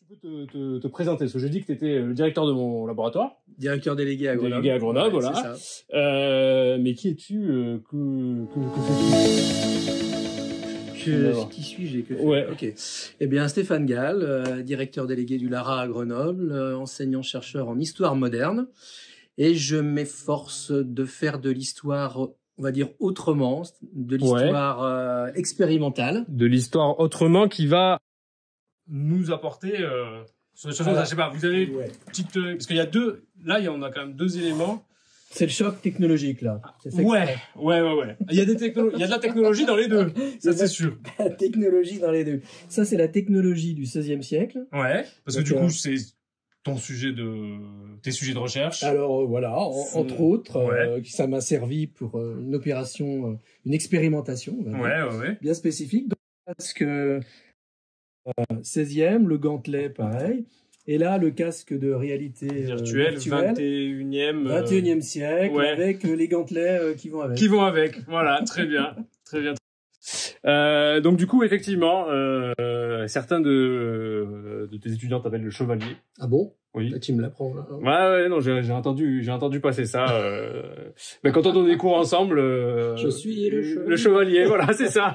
peux te présenter, parce que j'ai dit que tu étais le directeur de mon laboratoire. Directeur délégué à Grenoble. Délégué à Grenoble, ouais, voilà. C'est ça. Mais qui es-tu que fais-tu Qui suis-je et que Ouais. Ok. Eh bien, Stéphane Gall, directeur délégué du LARA à Grenoble, enseignant-chercheur en histoire moderne. Et je m'efforce de faire de l'histoire, on va dire, autrement, de l'histoire expérimentale. De l'histoire autrement qui va nous apporter sur des choses, je sais pas, vous avez une petite... parce qu'il y a deux... Là, on a quand même deux éléments. C'est le choc technologique, là. Ouais. Il y a il y a de la technologie dans les deux, ça c'est sûr. La technologie dans les deux. Ça, c'est la technologie du XVIe siècle. Ouais, parce que du coup, c'est tes sujets de recherche. Alors voilà, entre autres, ça m'a servi pour une opération, une expérimentation, on va dire, bien spécifique. Parce que 16e, le gantelet, pareil. Et là, le casque de réalité virtuelle, 21e siècle, avec les gantelets qui vont avec. Qui vont avec, voilà, très bien, très bien. Donc du coup, effectivement, certains de tes étudiants t'appellent le chevalier. Ah bon? Oui. Là, tu me l'apprends. Ouais, non, j'ai entendu passer ça. Mais quand on donne des cours ensemble, je suis le chevalier, voilà, c'est ça.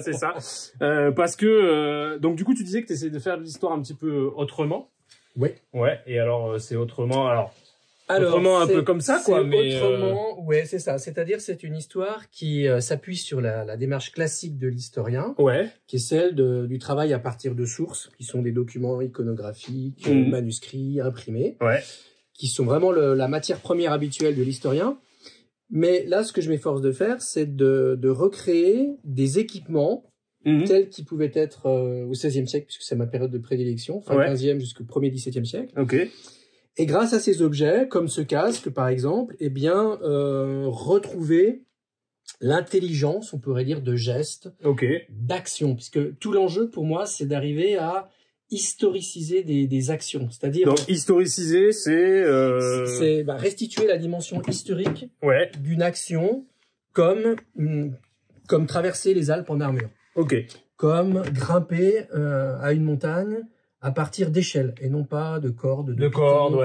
Parce que donc du coup, tu disais que tu essayais de faire de l'histoire un petit peu autrement. Oui. Ouais. Et alors, c'est autrement. Alors autrement un peu comme ça, quoi. Mais autrement, ouais, c'est ça. C'est-à-dire, c'est une histoire qui s'appuie sur la démarche classique de l'historien, qui est celle du travail à partir de sources, qui sont des documents iconographiques, manuscrits, imprimés, qui sont vraiment la matière première habituelle de l'historien. Mais là, ce que je m'efforce de faire, c'est de recréer des équipements tels qu'ils pouvaient être au XVIe siècle, puisque c'est ma période de prédilection, fin 15e jusqu'au 1er XVIIe siècle. Et grâce à ces objets, comme ce casque par exemple, eh bien, retrouver l'intelligence, on pourrait dire, de gestes, d'action, puisque tout l'enjeu pour moi, c'est d'arriver à historiciser des actions, c'est-à-dire... Donc historiciser, c'est restituer la dimension historique d'une action, comme traverser les Alpes en armure, comme grimper à une montagne à partir d'échelles et non pas de cordes, de cordes,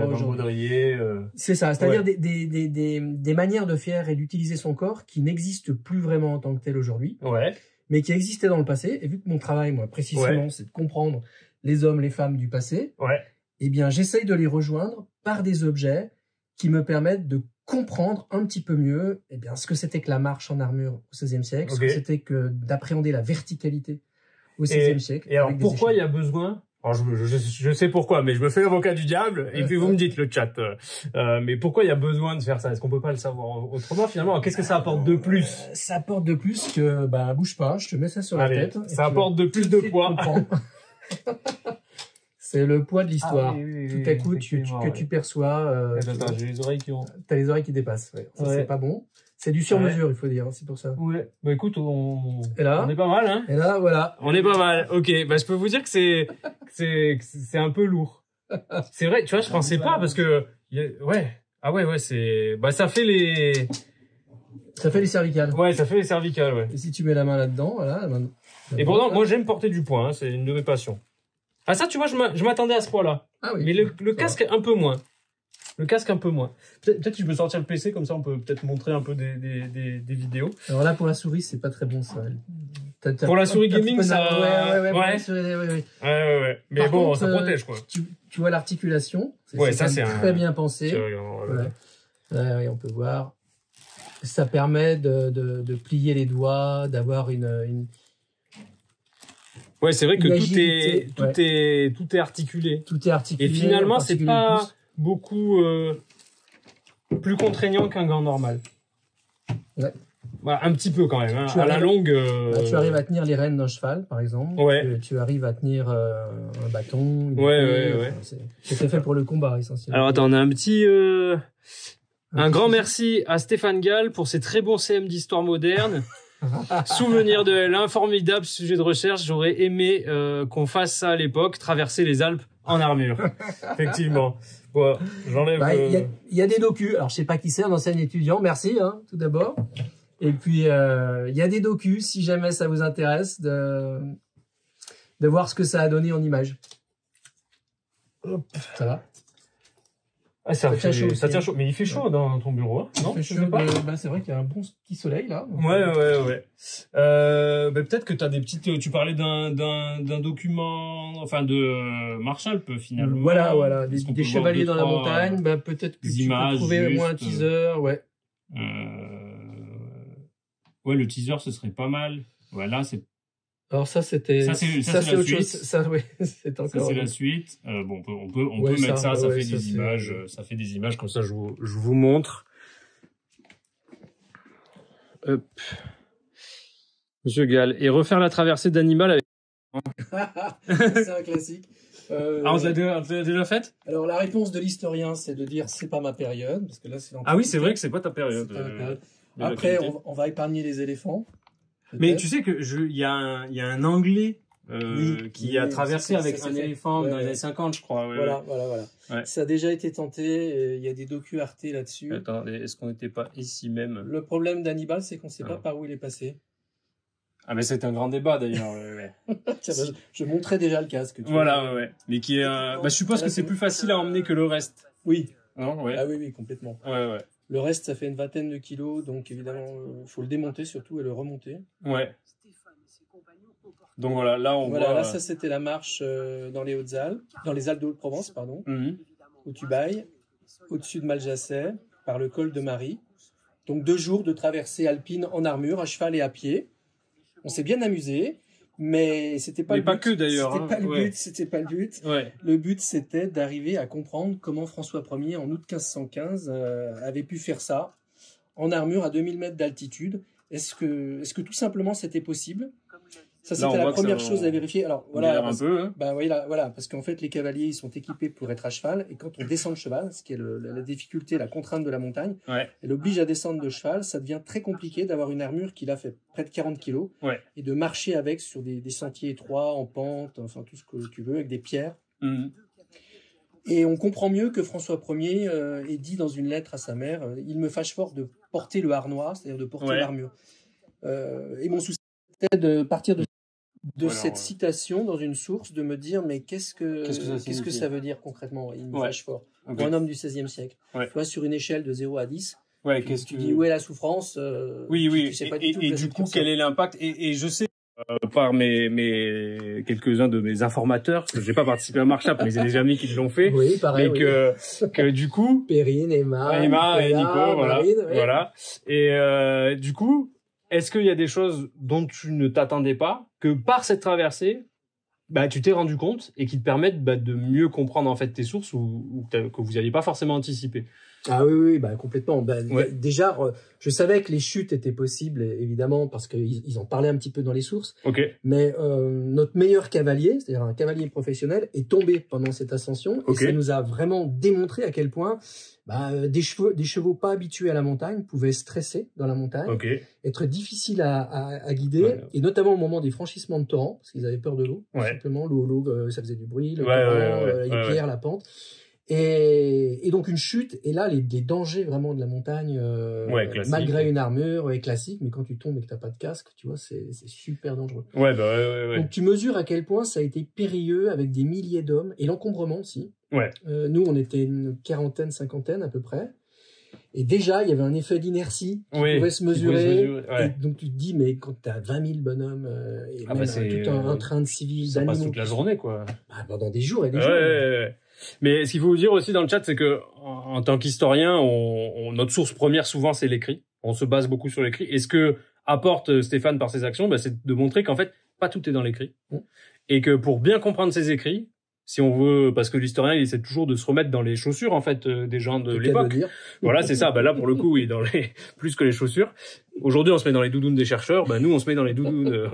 c'est ça, c'est-à-dire des manières de faire et d'utiliser son corps qui n'existent plus vraiment en tant que tel aujourd'hui, mais qui existaient dans le passé. Et vu que mon travail, moi, précisément, c'est de comprendre les hommes, les femmes du passé, eh bien, j'essaye de les rejoindre par des objets qui me permettent de comprendre un petit peu mieux, eh bien, ce que c'était que la marche en armure au XVIe siècle, ce que c'était que d'appréhender la verticalité au XVIe siècle. Et alors, pourquoi il y a besoin... Alors, je sais pourquoi, mais je me fais l'avocat du diable, et puis vous me dites le chat. Mais pourquoi il y a besoin de faire ça? Est-ce qu'on peut pas le savoir autrement, finalement? Qu'est-ce que ça apporte de plus? Ça apporte de plus que, bouge pas, je te mets ça sur la tête. Ça apporte de plus de poids. C'est le poids de l'histoire. Tout à coup, que tu perçois... Attends, j'ai les oreilles qui ont... T'as les oreilles qui dépassent, Ça, c'est pas bon. C'est du sur-mesure, il faut dire, c'est pour ça. Bah écoute, on est pas mal, hein. Et là, voilà. On est pas mal. Ok, je peux vous dire que c'est un peu lourd. C'est vrai, tu vois, je pensais pas parce que ça fait les cervicales. Ouais, ça fait les cervicales, Et si tu mets la main là-dedans, voilà. Et pourtant, moi j'aime porter du poids, hein, c'est une de mes passions. Ah ça, tu vois, je m'attendais à ce poids-là. Ah oui. Mais le casque un peu moins. Le casque un peu moins. Peut-être que je peux sortir le PC, comme ça on peut peut-être montrer un peu des vidéos. Alors là, pour la souris, c'est pas très bon ça. Pour la souris gaming, ça... Ouais. Mais bon, ça protège, quoi. Tu vois l'articulation. Ça c'est très bien pensé. On peut voir. Ça permet de plier les doigts, d'avoir une... Ouais, c'est vrai que tout est articulé. Tout est articulé. Et finalement, c'est pas beaucoup plus contraignant qu'un gant normal. Un petit peu quand même. Hein. À la longue. Tu arrives à tenir les rênes d'un cheval, par exemple. Tu arrives à tenir un bâton. C'était fait pour le combat, essentiellement. Alors attends, on a un petit. Un grand merci à Stéphane Gall pour ses très bons CM d'histoire moderne. Souvenir de elle, un formidable sujet de recherche. J'aurais aimé qu'on fasse ça à l'époque, traverser les Alpes en armure. Effectivement. Bon, j'enlève. Il y a des docus. Alors je sais pas qui c'est, un ancien étudiant. Merci, tout d'abord. Et puis il y a des docus, si jamais ça vous intéresse, de voir ce que ça a donné en images. Hop, ça va. Ah, ça tient chaud. Mais il fait chaud dans ton bureau, hein? Non? Il fait chaud. Bah, c'est vrai qu'il y a un bon petit soleil, là. Ouais. Bah, peut-être que t'as des petites, tu parlais d'un document, enfin, de Marshall, finalement. Voilà. Des chevaliers dans la montagne. Bah, peut-être que tu peux trouver moi un teaser, ouais. Ouais, le teaser, ce serait pas mal. Voilà, c'est. Alors ça c'est autre chose. Ça oui, c'est encore. Ça c'est la suite. Bon, on peut mettre ça. Ça fait des images. Ça fait des images comme ça. Je vous montre. Hop. Monsieur Gall. Et refaire la traversée d'Animal avec. C'est un classique. On l'a déjà faite? Alors la réponse de l'historien, c'est de dire c'est pas ma période, parce que là c'est. Ah oui, c'est vrai que c'est pas ta période. Après, on va épargner les éléphants. Mais tu sais que il y a un Anglais qui a traversé avec un éléphant dans les années 50, je crois. Voilà. Ouais. Ça a déjà été tenté. Il y a des docu Arte là-dessus. Attendez, est-ce qu'on n'était pas ici même? Le problème d'Hannibal, c'est qu'on ne sait pas par où il est passé. Ah mais c'est un grand débat d'ailleurs. Tiens, je montrais déjà le casque. Ouais. Mais qui est. Je suppose que c'est plus facile à emmener que le reste. Oui. Non, ouais. Ah oui, complètement. Ouais. Le reste, ça fait une vingtaine de kilos, donc évidemment, faut le démonter surtout et le remonter. Ouais. Donc voilà, là on voit. Là ça c'était la marche dans les Hautes-Alpes, dans les Alpes de Haute-Provence, pardon, au Tubail, au-dessus de Maljasset, par le col de Marie. Donc 2 jours de traversée alpine en armure, à cheval et à pied. On s'est bien amusé. Mais c'était pas le but. Pas que d'ailleurs. C'était pas le but. Ouais. Le but c'était d'arriver à comprendre comment François Ier en août 1515 avait pu faire ça en armure à 2000 mètres d'altitude. Est-ce que tout simplement c'était possible? Ça c'était la première chose à vérifier. Alors voilà. Un peu. Hein. Bah oui, voilà, parce qu'en fait les cavaliers ils sont équipés pour être à cheval et quand on descend de cheval, ce qui est la difficulté, la contrainte de la montagne, elle oblige à descendre de cheval, ça devient très compliqué d'avoir une armure qui l'a fait près de 40 kilos et de marcher avec sur des sentiers étroits, en pente, enfin tout ce que tu veux, avec des pierres. Et on comprend mieux que François Ier ait dit dans une lettre à sa mère, il me fâche fort de porter le harnois, c'est-à-dire de porter l'armure. Et mon souci c'était de partir de cette citation dans une source, de me dire mais qu'est-ce que ça veut dire concrètement, il me fâche fort. Pour un homme du XVIe siècle. Tu vois, sur une échelle de 0 à 10, tu dis où est la souffrance? Oui. Tu sais pas du tout et du coup, quel est l'impact? Et je sais par mes quelques-uns de mes informateurs, parce que j'ai pas participé à Marshall, mais j'ai des amis qui l'ont fait. Oui, pareil. Mais que du coup, Perrine, Emma et Nico, Marine, voilà. Et du coup, est-ce qu'il y a des choses dont tu ne t'attendais pas, que par cette traversée, tu t'es rendu compte et qui te permettent de mieux comprendre en fait tes sources ou que vous n'aviez pas forcément anticipé? Ah oui, complètement. Déjà, je savais que les chutes étaient possibles, évidemment, parce qu'ils en parlaient un petit peu dans les sources. Mais notre meilleur cavalier, c'est-à-dire un cavalier professionnel, est tombé pendant cette ascension. Et ça nous a vraiment démontré à quel point des chevaux pas habitués à la montagne pouvaient stresser dans la montagne, être difficiles à guider, et notamment au moment des franchissements de torrents, parce qu'ils avaient peur de l'eau. Simplement, l'eau, ça faisait du bruit, le torrent, les pierres, la pente. Et donc une chute, et là les dangers vraiment de la montagne, malgré une armure classique, mais quand tu tombes et que t'as pas de casque, tu vois, c'est super dangereux. Donc tu mesures à quel point ça a été périlleux avec des milliers d'hommes, et l'encombrement aussi. Nous on était une quarantaine, cinquantaine à peu près, et déjà il y avait un effet d'inertie qui pouvait se mesurer. Et donc tu te dis, mais quand t'as 20 000 bonhommes, et même tout un train de civils, ça passe toute la journée quoi. Pendant des jours et des jours. Mais ce qu'il faut vous dire aussi dans le chat, c'est que en tant qu'historien, notre source première souvent c'est l'écrit. On se base beaucoup sur l'écrit. Et ce que apporte Stéphane par ses actions, c'est de montrer qu'en fait pas tout est dans l'écrit, et que pour bien comprendre ses écrits, si on veut, parce que l'historien il essaie toujours de se remettre dans les chaussures en fait des gens de l'époque. Voilà, c'est ça. Là pour le coup, oui, dans les plus que les chaussures. Aujourd'hui, on se met dans les doudounes des chercheurs. Nous, on se met dans les doudounes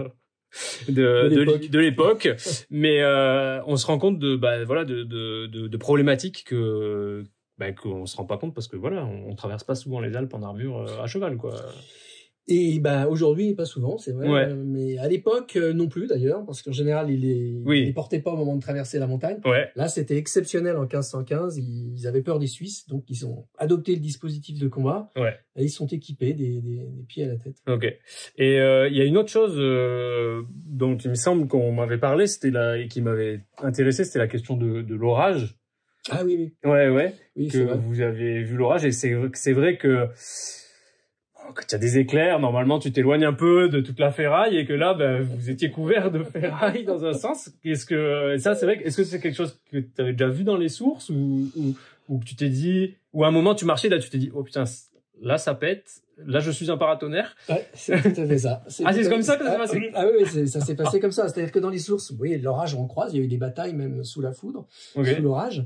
de l'époque, mais on se rend compte de problématiques qu'on se rend pas compte parce que on traverse pas souvent les Alpes en armure à cheval quoi. Et ben aujourd'hui, pas souvent, c'est vrai. Mais à l'époque, non plus d'ailleurs, parce qu'en général, ils les portaient pas au moment de traverser la montagne. Là, c'était exceptionnel en 1515. Ils avaient peur des Suisses, donc ils ont adopté le dispositif de combat. Et ils sont équipés des pieds à la tête. Ok. Et il y a une autre chose dont il me semble qu'on m'avait parlé, et qui m'avait intéressé, c'était la question de l'orage. Ah oui. Oui, que vous avez vu l'orage, et c'est vrai que quand il y a des éclairs, normalement, tu t'éloignes un peu de toute la ferraille, et que là, vous étiez couvert de ferraille dans un sens. Est-ce que c'est quelque chose que tu avais déjà vu dans les sources, ou que tu t'es dit, ou à un moment tu marchais, là tu t'es dit, oh putain, là ça pète, là je suis un paratonnerre. Ouais, c'est tout à fait ça. C'est comme ça que ça s'est passé. Ah oui, ça s'est passé comme ça. C'est-à-dire que dans les sources, oui, l'orage on croise, il y a eu des batailles même sous la foudre, sous l'orage.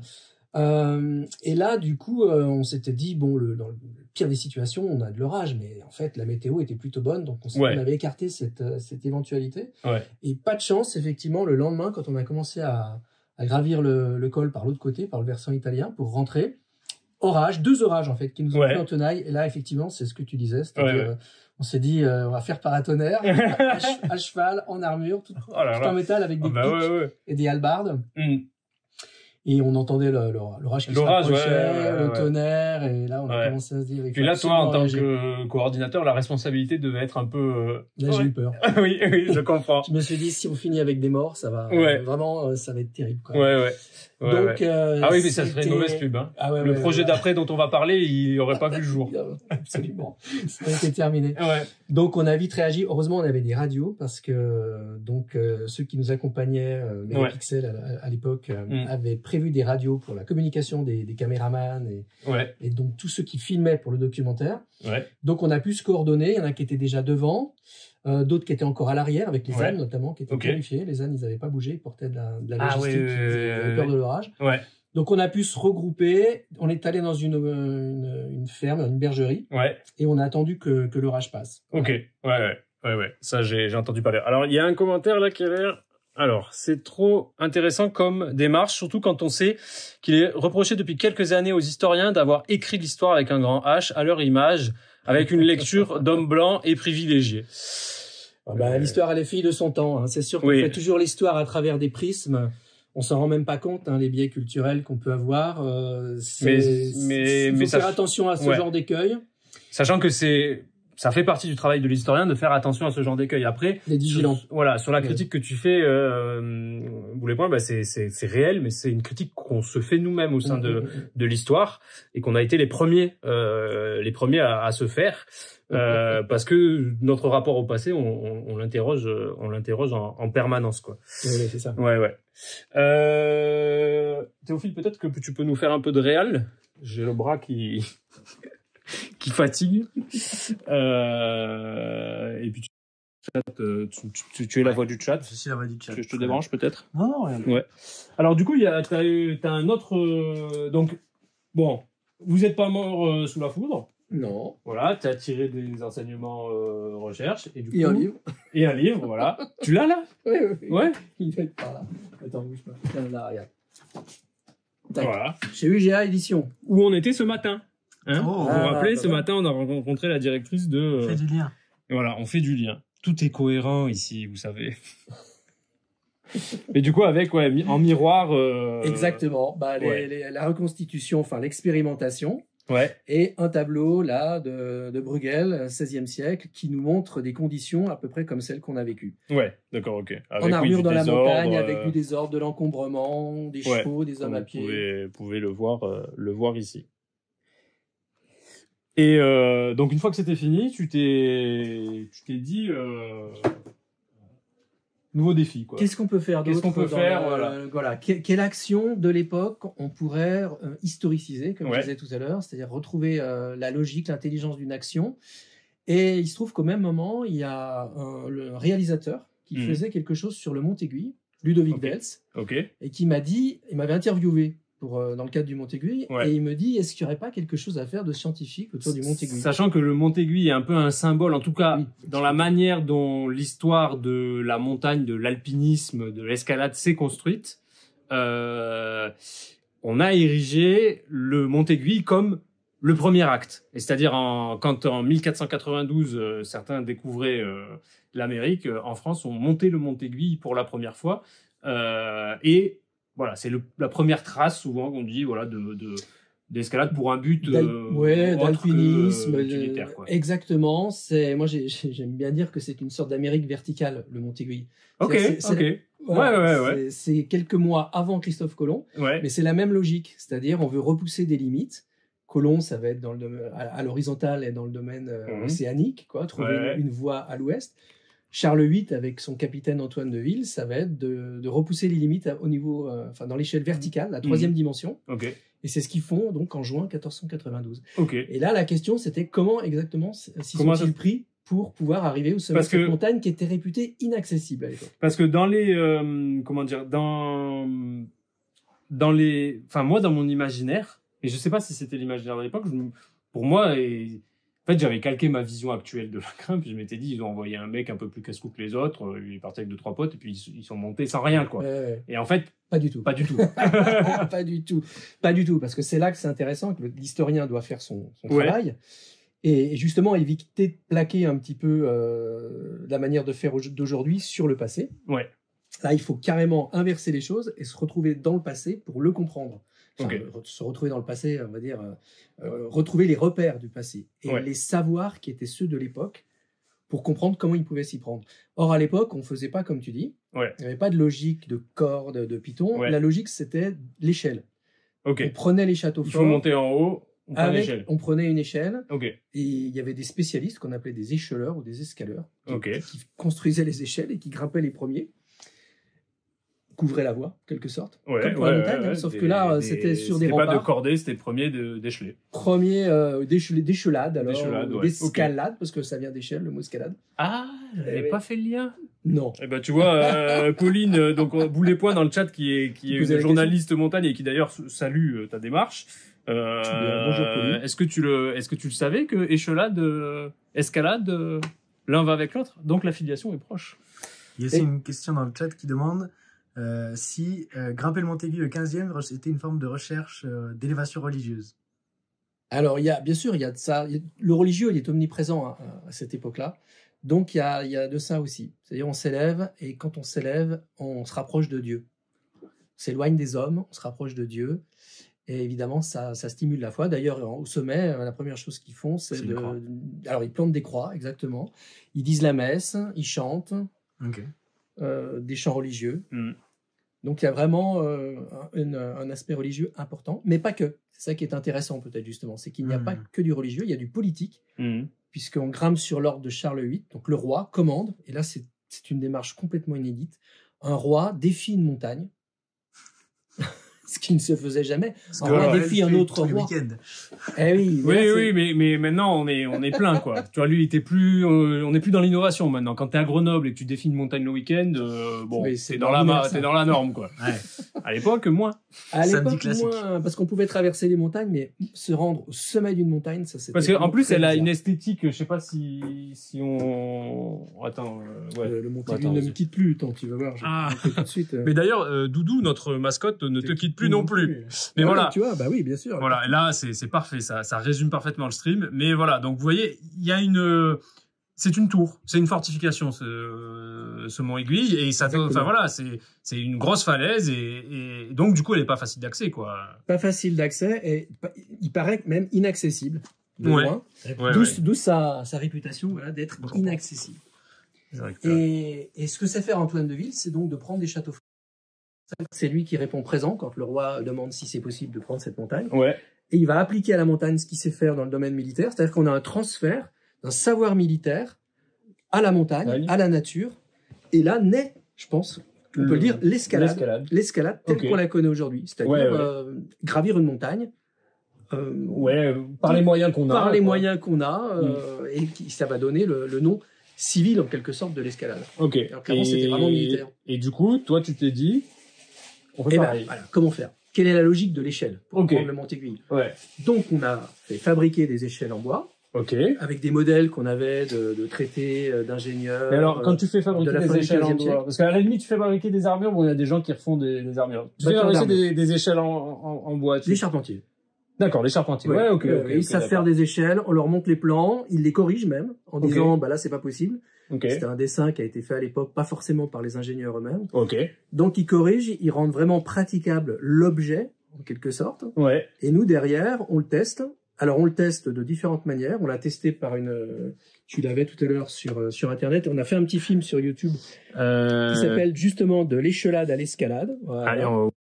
Et là, du coup, on s'était dit, bon, dans le pire des situations, on a de l'orage, mais en fait, la météo était plutôt bonne, donc on avait écarté cette éventualité. Et pas de chance, effectivement, le lendemain, quand on a commencé à gravir le col par l'autre côté, par le versant italien, pour rentrer, deux orages, en fait, qui nous ont pris en tenaille. Et là, effectivement, c'est ce que tu disais, c'est-à-dire, on s'est dit, on va faire paratonnerre, à cheval, en armure, tout en métal, avec des pics et des hallebardes. Et on entendait l'orage qui s'approchait, le tonnerre, et là on a commencé à se dire... Puis là, toi, en tant que coordinateur, la responsabilité devait être un peu... Là, j'ai eu peur. oui, je comprends. Je me suis dit, si on finit avec des morts, ça va vraiment, ça va être terrible. Quoi. Donc, ah oui, mais ça serait une mauvaise pub. Hein. Le projet d'après dont on va parler, il aurait pas vu le jour. Absolument. Ça a été terminé. Donc, on a vite réagi. Heureusement, on avait des radios parce que ceux qui nous accompagnaient, Megapixel à l'époque, avaient prévu des radios pour la communication des caméramans et donc tous ceux qui filmaient pour le documentaire. Donc, on a pu se coordonner. Il y en a qui étaient déjà devant. D'autres qui étaient encore à l'arrière, avec les ânes notamment, qui étaient qualifiés. Les ânes, ils n'avaient pas bougé, ils portaient de la logistique, ils avaient peur de l'orage. Donc on a pu se regrouper, on est allé dans une ferme, une bergerie, et on a attendu que l'orage passe. Ça j'ai entendu parler. Alors il y a un commentaire là qui a l'air... Alors, c'est trop intéressant comme démarche, surtout quand on sait qu'il est reproché depuis quelques années aux historiens d'avoir écrit l'histoire avec un grand H à leur image, avec une lecture d'hommes blancs et privilégiés. L'histoire, elle est fille de son temps. Hein. C'est sûr qu'on fait toujours l'histoire à travers des prismes. On s'en rend même pas compte, les biais culturels qu'on peut avoir. Mais faut faire attention à ce genre d'écueil. Sachant que ça fait partie du travail de l'historien de faire attention à ce genre d'écueil. Après, sur la critique que tu fais, Boulet Point, c'est réel, mais c'est une critique qu'on se fait nous-mêmes au sein de l'histoire et qu'on a été les premiers à se faire, parce que notre rapport au passé, on l'interroge en permanence, quoi. C'est ça. Théophile, peut-être que tu peux nous faire un peu de réal. J'ai le bras qui fatigue. Et puis tu es la voix du chat. Je suis la voix du chat. Je te débranche peut-être? Non, rien. Alors du coup, t'as un autre... donc, bon, vous n'êtes pas mort sous la foudre. Non. Voilà, t'as tiré des enseignements recherche. Et du coup, un livre. Et un livre, voilà. Tu l'as là? Oui. Ouais. Il doit être par là. Attends, bouge pas. Tiens, là, regarde. Voilà. Chez UGA Édition. Où on était ce matin. Vous vous rappelez, ce matin, on a rencontré la directrice de... On fait du lien. Voilà, on fait du lien. Tout est cohérent ici, vous savez. Et du coup, avec, en miroir... Exactement. La reconstitution, enfin, l'expérimentation. Et un tableau, là, de Bruegel, 16e siècle, qui nous montre des conditions à peu près comme celles qu'on a vécues. D'accord, ok. Avec, en armure dans la montagne, avec du désordre, de l'encombrement, des chevaux, des hommes à pied. Vous pouvez le voir ici. Et donc une fois que c'était fini, tu t'es dit nouveau défi, quoi. Qu'est-ce qu'on peut faire d'autre? Qu'est-ce qu'on peut faire, voilà. Quelle action de l'époque on pourrait historiciser, comme je disais tout à l'heure, c'est-à-dire retrouver la logique, l'intelligence d'une action. Et il se trouve qu'au même moment, il y a le réalisateur qui faisait quelque chose sur le Mont-Aiguille, Ludovic Welz, et qui m'avait interviewé dans le cadre du Mont-Aiguille, et il me dit, est-ce qu'il n'y aurait pas quelque chose à faire de scientifique autour du Mont-Aiguille? Sachant que le Mont-Aiguille est un peu un symbole, en tout cas, dans la manière dont l'histoire de la montagne, de l'alpinisme, de l'escalade s'est construite, on a érigé le Mont-Aiguille comme le premier acte. Et c'est-à-dire quand en 1492, certains découvraient l'Amérique, en France, on montait le Mont Aiguille pour la première fois. Et voilà, c'est la première trace souvent qu'on dit voilà d'escalade pour un but d'alpinisme utilitaire, quoi. Exactement. Moi j'aime bien dire que c'est une sorte d'Amérique verticale, le Mont Aiguille. C'est quelques mois avant Christophe Colomb, mais c'est la même logique, c'est-à-dire on veut repousser des limites. Colomb, ça va être à l'horizontale et dans le domaine océanique, quoi, trouver une voie à l'ouest. Charles VIII, avec son capitaine Antoine de Ville, ça va être de repousser les limites au niveau, dans l'échelle verticale, la troisième dimension. Et c'est ce qu'ils font donc en juin 1492. Et là, la question, c'était comment exactement s'y sont-ils pris pour pouvoir arriver au sommet de cette montagne qui était réputée inaccessible à l'époque. Parce que dans les, moi, dans mon imaginaire, et je sais pas si c'était l'imaginaire de l'époque, pour moi, en fait, j'avais calqué ma vision actuelle de la grimpe. Je m'étais dit, ils ont envoyé un mec un peu plus casse-cou que les autres. Il est parti avec 2-3 potes et puis ils sont montés sans rien, quoi. Et en fait, pas du tout. Pas du tout. Pas du tout. Pas du tout. Parce que c'est là que c'est intéressant, que l'historien doit faire son travail. Et justement, éviter de plaquer un petit peu la manière de faire d'aujourd'hui sur le passé. Là, il faut carrément inverser les choses et se retrouver dans le passé pour le comprendre. Enfin, se retrouver dans le passé, on va dire, retrouver les repères du passé et les savoirs qui étaient ceux de l'époque pour comprendre comment ils pouvaient s'y prendre. Or, à l'époque, on ne faisait pas comme tu dis. Il n'y avait pas de logique de corde, de python. La logique, c'était l'échelle. On prenait les châteaux forts. Il faut monter en haut, on prenait une échelle. Et il y avait des spécialistes qu'on appelait des écheleurs ou des escaleurs qui construisaient les échelles et qui grimpaient les premiers. Couvrait la voie, quelque sorte, comme pour la montagne, sauf que là, c'était sur des remparts. C'était pas de cordée, c'était premier d'écheler. Premier d'échelade, alors, d'escalade, parce que ça vient d'échelle, le mot escalade. Ah, j'avais pas fait le lien. Non. Eh ben, tu vois, Pauline, donc, Boulet-Point dans le chat, qui est journaliste montagne et qui d'ailleurs salue ta démarche. Bonjour, Pauline. Est-ce que tu le savais que échelade, escalade, l'un va avec l'autre? Donc, la filiation est proche. Il y a aussi une question dans le chat qui demande si grimper le Mont Aiguille le 15e était une forme de recherche d'élévation religieuse. Alors, bien sûr, il y a de ça. Le religieux, il est omniprésent à cette époque-là. Donc, il y a de ça aussi. C'est-à-dire, on s'élève, et quand on s'élève, on se rapproche de Dieu. On s'éloigne des hommes, on se rapproche de Dieu. Et évidemment, ça stimule la foi. D'ailleurs, au sommet, la première chose qu'ils font, c'est alors, ils plantent des croix, exactement. Ils disent la messe, ils chantent. Des chants religieux. Donc il y a vraiment un aspect religieux important, mais pas que. C'est ça qui est intéressant peut-être justement, c'est qu'il n'y a pas que du religieux, il y a du politique, puisqu'on grimpe sur l'ordre de Charles VIII, donc le roi commande, et là c'est une démarche complètement inédite, un roi défie une montagne, ce qui ne se faisait jamais. Un roi défie un autre roi. Oui, mais maintenant on est plein, quoi. Tu vois, lui, on n'est plus dans l'innovation maintenant. Quand t'es à Grenoble et que tu défies une montagne le week-end, t'es dans la norme, quoi. À l'époque, moins. À l'époque, moins, parce qu'on pouvait traverser les montagnes, mais se rendre au sommet d'une montagne, ça c'était. Parce qu'en plus, elle a une esthétique, je sais pas si on. Attends. Le Mont Aiguille ne me quitte plus, tant tu vas voir. Tout de suite. Mais d'ailleurs, Doudou, notre mascotte, ne te quitte plus non plus. Mais voilà. Tu vois, bah oui, bien sûr. Voilà, et là, c'est parfait, ça résume parfaitement le stream. Mais voilà, donc vous voyez, il y a c'est une tour, c'est une fortification, ce Mont Aiguille, et ça, enfin voilà, c'est une grosse falaise, et donc du coup, elle est pas facile d'accès, quoi. Pas facile d'accès, et il paraît même inaccessible de loin. D'où sa réputation, voilà, d'être inaccessible. Et ce que sait faire Antoine de Ville, c'est donc de prendre des châteaux forts. C'est lui qui répond présent quand le roi demande si c'est possible de prendre cette montagne. Et il va appliquer à la montagne ce qu'il sait faire dans le domaine militaire, c'est-à-dire qu'on a un transfert d'un savoir militaire à la montagne, à la nature. Et là naît, je pense, on peut le dire, l'escalade telle qu'on la connaît aujourd'hui, c'est-à-dire gravir une montagne. Par les moyens qu'on a. Par les moyens qu'on a, et ça va donner le nom civil en quelque sorte de l'escalade. Alors qu'avant c'était vraiment militaire. Et du coup, toi tu t'es dit, on fait pareil. Voilà, comment faire? Quelle est la logique de l'échelle pour prendre le Mont Aiguille? Donc on a fait fabriquer des échelles en bois, avec des modèles qu'on avait de traités d'ingénieurs. Mais alors, quand tu fais fabriquer des échelles en bois, parce qu'à la limite tu fais fabriquer des armures, bon il y a des gens qui refont des armures. Tu fais fabriquer des échelles en bois. Des charpentiers. D'accord, les charpentiers. Ouais, ok. Ils savent faire des échelles, on leur montre les plans, ils les corrigent même, en disant, bah là, c'est pas possible. C'était un dessin qui a été fait à l'époque, pas forcément par les ingénieurs eux-mêmes. Donc, ils corrigent, ils rendent vraiment praticable l'objet, en quelque sorte. Et nous, derrière, on le teste. Alors, on le teste de différentes manières. On l'a testé par tu l'avais tout à l'heure sur Internet. On a fait un petit film sur YouTube qui s'appelle justement de l'échelade à l'escalade. Voilà. Allez,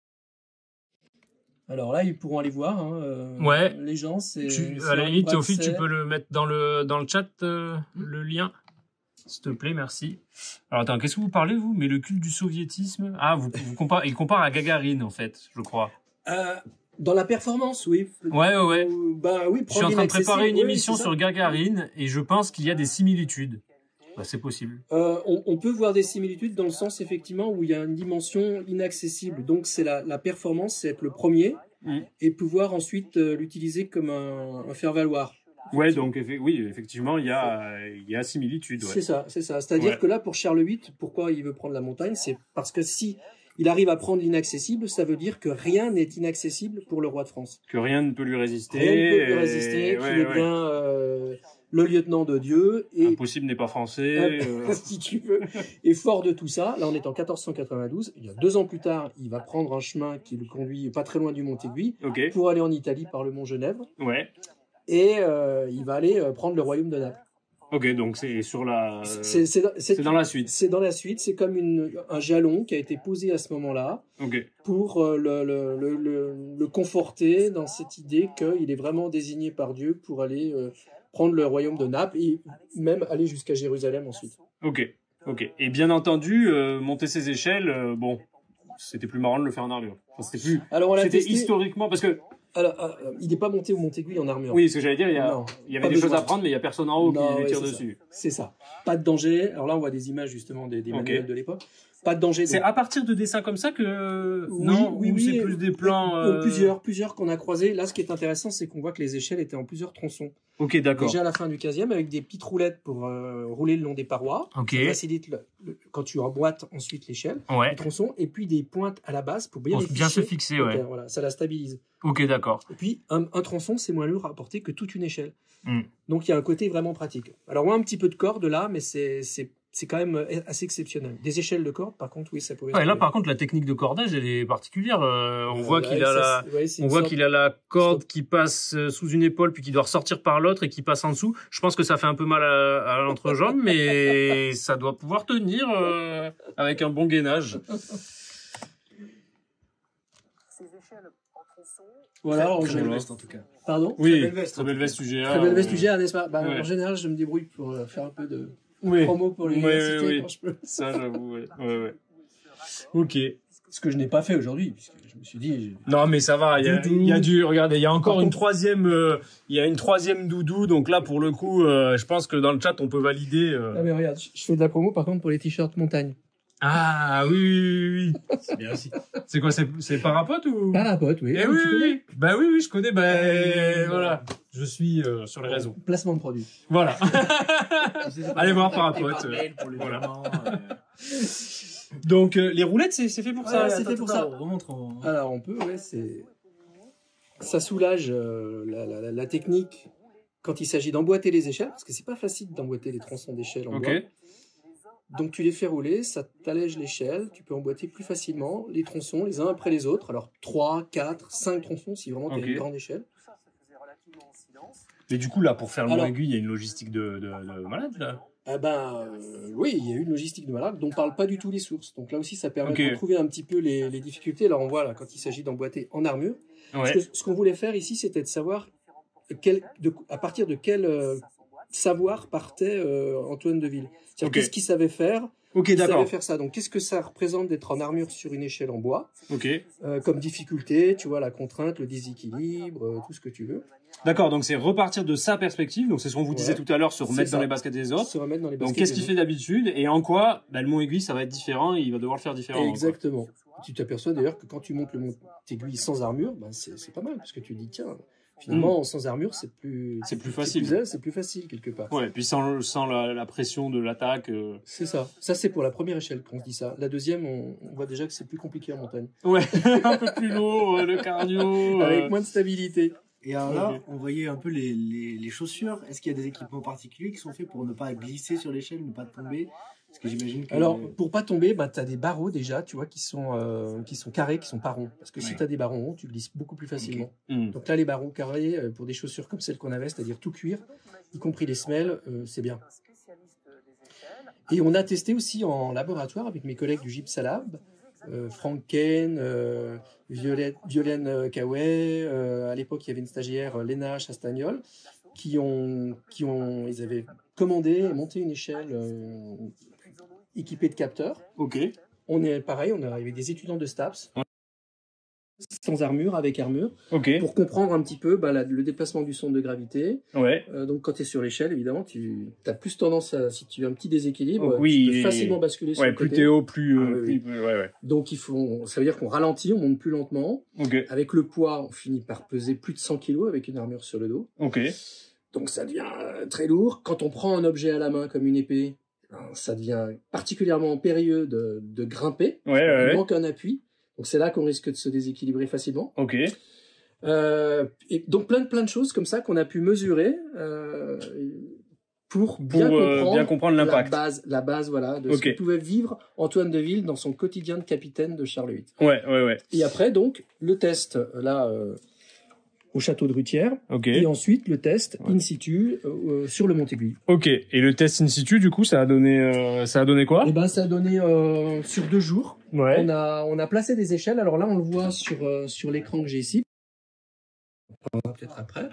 Alors là, ils pourront aller voir. Hein, les gens, c'est. À la limite, Théophile, tu peux le mettre dans le chat, le lien. S'il te plaît, merci. Alors attends, qu'est-ce que vous parlez, vous? Mais le culte du soviétisme. Ah, il compare à Gagarine, en fait, je crois. Dans la performance, oui. Ouais. Bah oui. Je suis en train de préparer une émission sur Gagarine et je pense qu'il y a des similitudes. Bah, c'est possible. On peut voir des similitudes dans le sens, effectivement, où il y a une dimension inaccessible. Donc, c'est la performance, c'est être le premier et pouvoir ensuite l'utiliser comme un faire-valoir. Ouais, donc oui, effectivement, il y a similitude. Ouais. C'est ça. C'est-à-dire que là, pour Charles VIII, pourquoi il veut prendre la montagne, c'est parce que si il arrive à prendre l'inaccessible, ça veut dire que rien n'est inaccessible pour le roi de France. Que rien ne peut lui résister. Rien ne peut lui résister, qu'il est bien le lieutenant de Dieu. Et impossible n'est pas français. si tu veux. Et fort de tout ça, là on est en 1492, il y a 2 ans plus tard, il va prendre un chemin qui le conduit pas très loin du Mont-Aiguille pour aller en Italie par le Mont Genève. Et il va aller prendre le royaume de Naples. Ok, donc c'est sur la. C'est dans la suite. C'est dans la suite. C'est comme un jalon qui a été posé à ce moment-là pour le conforter dans cette idée qu'il est vraiment désigné par Dieu pour aller prendre le royaume de Naples et même aller jusqu'à Jérusalem ensuite. Ok. Et bien entendu, monter ces échelles, bon, c'était plus marrant de le faire en armure. Enfin, c'était plus. Alors c'était historiquement parce que. Alors, il n'est pas monté au Mont-Aiguille en armure. Oui, ce que j'allais dire, il y avait des choses à prendre, mais il n'y a personne en haut qui les tire dessus. C'est ça. Pas de danger. Alors là, on voit des images justement des manuels de l'époque. Pas de danger. C'est à partir de dessins comme ça que oui, c'est plus des plans. Plusieurs qu'on a croisés. Là, ce qui est intéressant, c'est qu'on voit que les échelles étaient en plusieurs tronçons. Ok, d'accord. Déjà à la fin du 15e, avec des petites roulettes pour rouler le long des parois. Ça facilite quand tu emboîtes ensuite l'échelle, les tronçons, et puis des pointes à la base pour bien se fixer. Voilà, ça la stabilise. Ok, d'accord. Et puis un tronçon, c'est moins lourd à porter que toute une échelle. Donc il y a un côté vraiment pratique. Alors on a un petit peu de corde là, mais c'est quand même assez exceptionnel. Des échelles de corde, par contre, oui, ça pourrait. Là, par contre, la technique de cordage, elle est particulière. On voit qu'il a la corde qui passe sous une épaule, puis qui doit ressortir par l'autre et qui passe en dessous. Je pense que ça fait un peu mal à l'entrejambe, mais ça doit pouvoir tenir avec un bon gainage. Ces échelles en tronçon. Voilà, en général. Veste, en tout cas. Pardon? Oui, très belle veste UGA. Très belle veste UGA, n'est-ce pas? En général, je me débrouille pour faire un peu de promo pour l'université quand je peux. Ça, j'avoue, ouais. Ok. Ce que je n'ai pas fait aujourd'hui, puisque je me suis dit. Non, mais ça va. Regardez, il y a encore une troisième doudou. Donc là, pour le coup, je pense que dans le chat, on peut valider. Ah, mais regarde, je fais de la promo, par contre, pour les t-shirts montagne. Ah oui. C'est bien aussi. C'est quoi, c'est Parapote ou? Parapote, oui. Eh oui, tu connais? Bah oui, je connais. Voilà. Je suis sur les réseaux. Placement de produit. Voilà. Allez voir Parapote. Voilà. Donc les roulettes, c'est fait pour ça. C'est fait pour ça. Alors on peut, ça soulage la technique quand il s'agit d'emboîter les échelles, parce que c'est pas facile d'emboîter les tronçons d'échelle en bois. Donc tu les fais rouler, ça t'allège l'échelle, tu peux emboîter plus facilement les tronçons les uns après les autres. Alors 3, 4, 5 tronçons si vraiment tu as une grande échelle. Mais du coup là, pour faire le Mont-Aiguille, il y a une logistique de malade là. Oui, il y a eu une logistique de malade dont ne parlent pas du tout les sources. Donc là aussi, ça permet de trouver un petit peu les difficultés. Alors on voit là, quand il s'agit d'emboîter en armure. Ce qu'on voulait faire ici, c'était de savoir à partir de quel savoir partait Antoine de Ville. C'est-à-dire qu'est-ce qu'il savait faire. Il savait faire ça. Donc qu'est-ce que ça représente d'être en armure sur une échelle en bois comme difficulté, tu vois, la contrainte, le déséquilibre, tout ce que tu veux. D'accord, donc c'est repartir de sa perspective, donc c'est ce qu'on vous disait tout à l'heure, se remettre dans les baskets des autres. Donc qu'est-ce qu'il fait d'habitude et en quoi le Mont-Aiguille ça va être différent et il va devoir le faire différemment. Exactement. Tu t'aperçois d'ailleurs que quand tu montes le Mont-Aiguille sans armure, c'est pas mal parce que tu dis tiens, finalement sans armure c'est plus facile. C'est plus facile quelque part. Ouais, et puis sans la pression de l'attaque. C'est ça. Ça c'est pour la première échelle qu'on se dit ça. La deuxième, on voit déjà que c'est plus compliqué en montagne. Ouais, un peu plus lourd, le cardio. Avec moins de stabilité. Et alors là, on voyait un peu les chaussures. Est-ce qu'il y a des équipements particuliers qui sont faits pour ne pas glisser sur l'échelle, ne pas tomber? Parce que j'imagine que... Alors, pour pas tomber, tu as des barreaux déjà, tu vois, qui sont carrés, qui sont pas ronds. Parce que si tu as des barreaux ronds, tu glisses beaucoup plus facilement. Okay. Donc là, les barreaux carrés, pour des chaussures comme celles qu'on avait, c'est-à-dire tout cuir, y compris les semelles, c'est bien. Et on a testé aussi en laboratoire avec mes collègues du Gypsa Lab, Franck Kane, Violaine Kawé, à l'époque il y avait une stagiaire, Léna Chastagnol, ils avaient commandé et monté une échelle équipée de capteurs. Ok. On est pareil, il y avait des étudiants de STAPS, sans armure, avec armure, pour comprendre un petit peu le déplacement du centre de gravité. Ouais. Donc quand tu es sur l'échelle, évidemment, tu as plus tendance à, si tu as un petit déséquilibre, tu peux facilement basculer sur le côté. Plus t'es haut, plus... ouais. Donc ça veut dire qu'on ralentit, on monte plus lentement. Avec le poids, on finit par peser plus de 100 kg avec une armure sur le dos. Donc ça devient très lourd. Quand on prend un objet à la main comme une épée, ça devient particulièrement périlleux de grimper. Il manque un appui. Donc c'est là qu'on risque de se déséquilibrer facilement. Et donc plein de choses comme ça qu'on a pu mesurer pour bien comprendre l'impact. La base voilà, de ce que pouvait vivre Antoine Deville dans son quotidien de capitaine de Charles VIII. Et après donc le test là au château de Rutière et ensuite le test in situ sur le Montéguy. Et le test in situ du coup ça a donné quoi? Eh ben ça a donné sur 2 jours. On a placé des échelles. Alors là on le voit sur l'écran que j'ai ici. Peut-être après.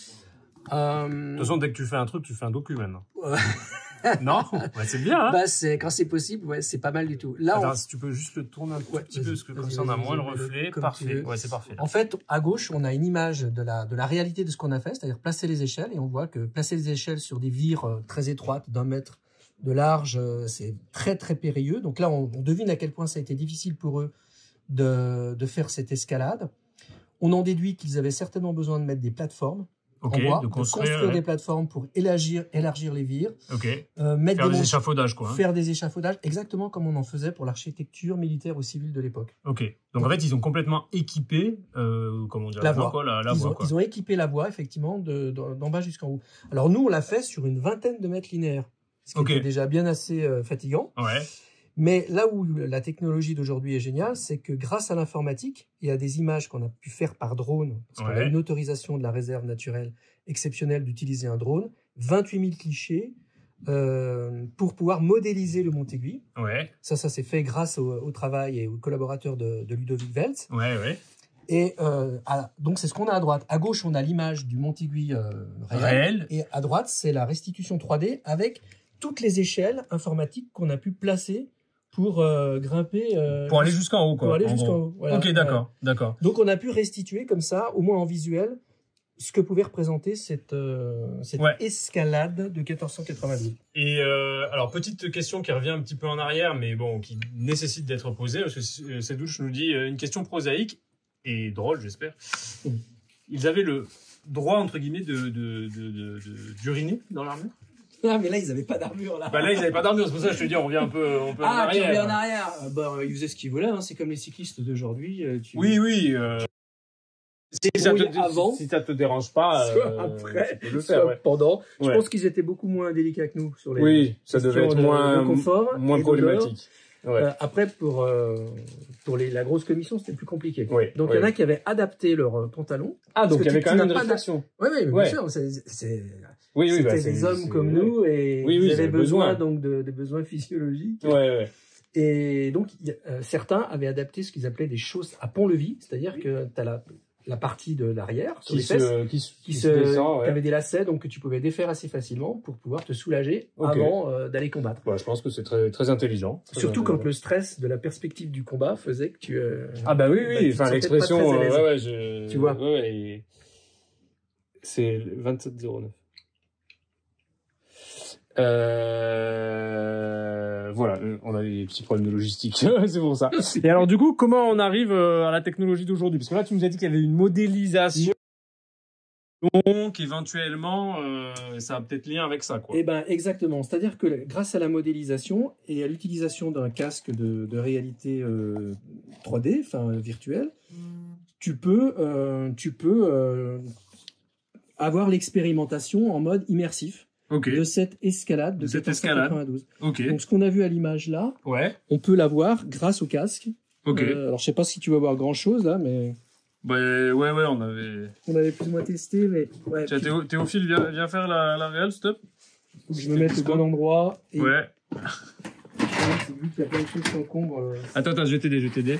De toute façon dès que tu fais un truc tu fais un docu maintenant. Non, c'est bien. Hein, quand c'est possible, c'est pas mal du tout. Là, attends, si tu peux juste le tourner un petit peu, parce que comme ça on a moins le reflet. Parfait. C'est parfait. Là. En fait, à gauche, on a une image de la réalité de ce qu'on a fait, c'est-à-dire placer les échelles, et on voit que placer les échelles sur des vires très étroites d'1 mètre de large, c'est très très périlleux. Donc là, on devine à quel point ça a été difficile pour eux de faire cette escalade. On en déduit qu'ils avaient certainement besoin de mettre des plateformes. En bois, de construire des plateformes pour élargir les vires, faire des échafaudages faire des échafaudages exactement comme on en faisait pour l'architecture militaire ou civile de l'époque. Donc en fait ils ont complètement équipé comment dire, la voie. Ils ont équipé la voie effectivement d'en bas jusqu'en haut. Alors nous on l'a fait sur une 20aine de mètres linéaires, ce qui était déjà bien assez fatigant. Mais là où la technologie d'aujourd'hui est géniale, c'est que grâce à l'informatique et à des images qu'on a pu faire par drone, parce qu'on a une autorisation de la réserve naturelle exceptionnelle d'utiliser un drone, 28 000 clichés pour pouvoir modéliser le Montéguy. Ça s'est fait grâce au travail et aux collaborateurs de Ludovic Welz. Et donc c'est ce qu'on a à droite. À gauche, on a l'image du Montéguy réel. Et à droite, c'est la restitution 3D avec toutes les échelles informatiques qu'on a pu placer pour grimper pour aller jusqu'en haut pour aller jusqu'en haut. Voilà. D'accord. Donc on a pu restituer comme ça, au moins en visuel, ce que pouvait représenter cette escalade de 1492. Et alors petite question qui revient un petit peu en arrière, mais bon, qui nécessite d'être posée, parce que Sedouche nous dit une question prosaïque et drôle, j'espère. Ils avaient le droit entre guillemets d'uriner dans l'armure? Ah, mais là, ils n'avaient pas d'armure, là. Là, ils n'avaient pas d'armure, c'est pour ça que je te dis, on revient un peu en arrière. Tu reviens en arrière. Ils faisaient ce qu'ils voulaient, hein. C'est comme les cyclistes d'aujourd'hui. Oui. Si ça te dérange pas, soit après, tu peux le faire, pendant. Je pense qu'ils étaient beaucoup moins délicats que nous sur les. Oui, ça devait être moins confort, moins problématique. Après, pour la grosse commission, c'était plus compliqué. Donc, il y en a qui avaient adapté leurs pantalons. Donc il y avait quand même une réflexion. Oui, bien sûr. C'était des hommes comme nous et ils avaient besoin donc de besoins physiologiques. Et donc, certains avaient adapté ce qu'ils appelaient des chausses à pont-levis, c'est-à-dire que tu as la partie de l'arrière sur les fesses qui avait des lacets donc que tu pouvais défaire assez facilement pour pouvoir te soulager avant d'aller combattre. Je pense que c'est très très intelligent. Surtout quand le stress de la perspective du combat faisait que tu enfin l'expression tu vois. C'est 27,09. Voilà, on a des petits problèmes de logistique, c'est pour ça. Et alors du coup, comment on arrive à la technologie d'aujourd'hui? Parce que là, tu nous as dit qu'il y avait une modélisation, donc éventuellement, ça a peut-être lien avec ça, quoi. Eh ben, exactement. C'est-à-dire que grâce à la modélisation et à l'utilisation d'un casque de réalité 3D, enfin virtuelle, tu peux avoir l'expérimentation en mode immersif de cette escalade de 1492. Donc ce qu'on a vu à l'image là, on peut la voir grâce au casque. Alors je sais pas si tu vas voir grand chose là, mais... ouais, on avait plus ou moins testé, mais... Ouais, tiens, Théophile, viens faire la réal, stop. Faut que je me mette au bon endroit. Et... Ouais. C'est vu qu'il y a plein de choses qui encombrent. Attends, je vais t'aider.